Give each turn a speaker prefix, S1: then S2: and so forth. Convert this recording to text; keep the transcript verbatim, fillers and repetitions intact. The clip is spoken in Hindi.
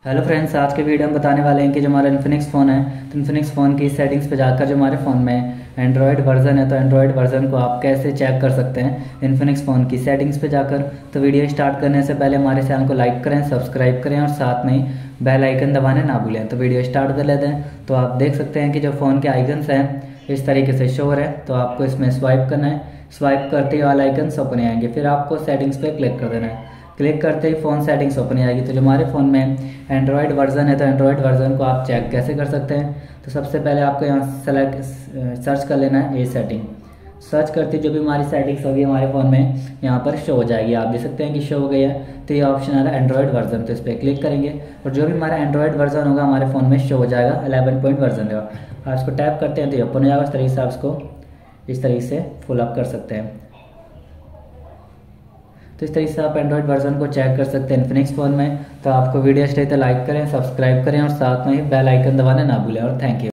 S1: हेलो फ्रेंड्स, आज के वीडियो में बताने वाले हैं कि जो हमारा इन्फिनिक्स फ़ोन है तो इन्फिनिक्स फ़ोन की सेटिंग्स पे जाकर जो हमारे फ़ोन में एंड्रॉयड वर्जन है तो एंड्रॉयड वर्जन को आप कैसे चेक कर सकते हैं इन्फिनिक्स फ़ोन की सेटिंग्स पे जाकर। तो वीडियो स्टार्ट करने से पहले हमारे चैनल को लाइक करें, सब्सक्राइब करें और साथ में ही बेल आइकन दबाने ना भूलें। तो वीडियो स्टार्ट कर लेते हैं। तो आप देख सकते हैं कि जो फ़ोन के आइकन्स हैं इस तरीके से शो हो रहे हैं। तो आपको इसमें स्वाइप करना है, स्वाइप करते ही ऑल आइकन्स ओपन आएंगे, फिर आपको सेटिंग्स पे क्लिक कर देना है। क्लिक करते ही फ़ोन सेटिंग्स ओपन आएगी। तो जो हमारे फ़ोन में एंड्रॉयड वर्जन है तो एंड्रॉयड वर्जन को आप चेक कैसे कर सकते हैं। तो सबसे पहले आपको यहाँ सेलेक्ट सर्च कर लेना है ए सेटिंग। सर्च करते जो भी हमारी सेटिंग्स होगी हमारे फ़ोन में यहाँ पर शो हो जाएगी। आप देख सकते हैं कि शो हो गई है। तो ये ऑप्शन आ रहा है एंड्रॉयड वर्जन, तो इस पर क्लिक करेंगे और जो भी हमारा एंड्रॉयड वर्जन होगा हमारे फ़ोन में शो हो जाएगा। इलेवन पॉइंट वर्जन होगा। आप इसको टैप करते हैं तो ये ओपन हो जाएगा। इस तरीके से आप इसको इस तरीके से फुल अप कर सकते हैं। तो इस तरीके से आप एंड्रॉयड वर्जन को चेक कर सकते हैं इन्फिनिक्स फ़ोन में। तो आपको वीडियो अच्छी लगे तो लाइक करें, सब्सक्राइब करें और साथ में ही बेल आइकन दबाना ना भूलें। और थैंक यू।